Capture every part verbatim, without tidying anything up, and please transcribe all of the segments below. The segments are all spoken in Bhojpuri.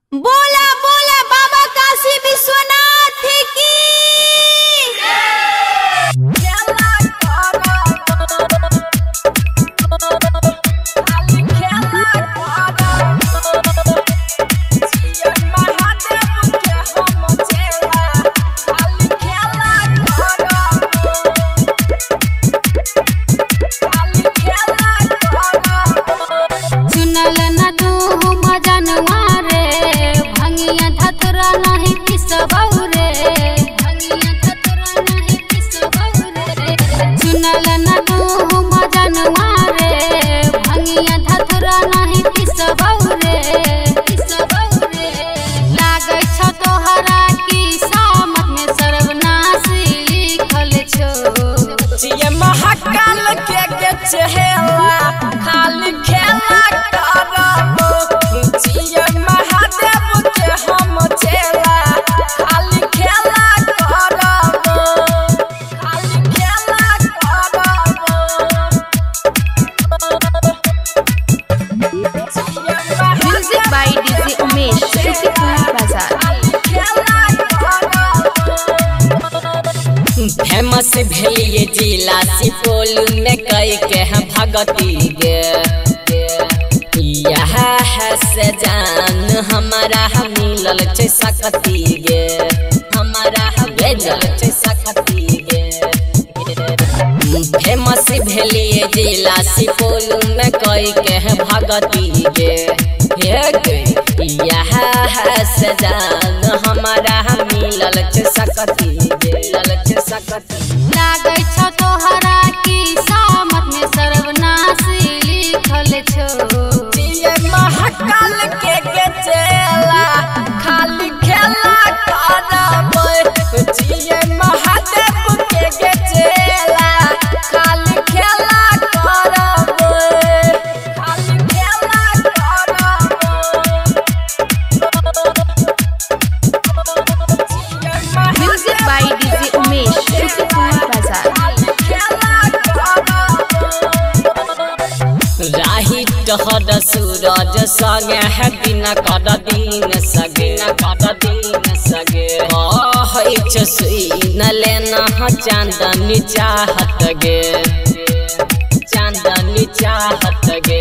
बोला बोला बाबा काशी विश्वनाथ की। महाकाल के के चहेला खाली खेला करबो जिया महादेव के हम चेला खाली खेला करबो खाली खेला करबो। म्यूजिक बाय डीजे उमेश शुक्रिया बाजार। फेमस भेलिए जिला सुपौल में कई के हैं भगती गे यह है से जान हमारा मिलल छै सकती गे हमारा भेजल छै सकती गे। फेमस भेलिए जिला सुपौल में कई के हैं भगती गे यह है से जान हमारा मिलल छै सकती गे मिलल सकती। लागै छ तोहरा की सामत में सर्वनाश लिखल छो जिया महाकाल के के चेला खाली खेला करबो जिया महादेव के के चेला खाली खेला करबो खाली खेला करबो। म्यूजिक बाय डीजे उमेश शुक्रिया बाजार। राही टहर सूरज संगे है दिन कर दिन सगे कर दिन सगे कहै छ सुइन लेना चांदनी चाहत गे चांदनी चाहत गे।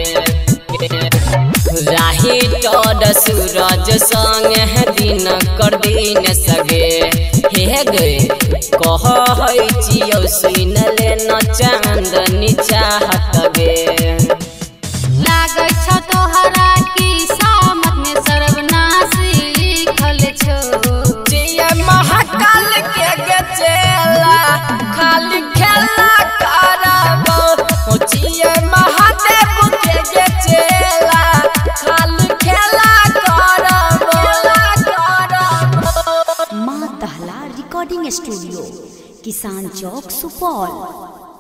राही टहर सूरज संगे है दिन कर दिन सगे हे गे कहै छियौ सुइन लेना चांदनी चाहत गे। लागै छ तोहरा की सामत में सर्वनाश लिखल छो जिया महाकाल के के चेला खाली खेला करबो जिया महादेव के के चेला खाली खेला करबो। माँ दहला रिकॉर्डिंग स्टूडियो किसान चौक सुपौल।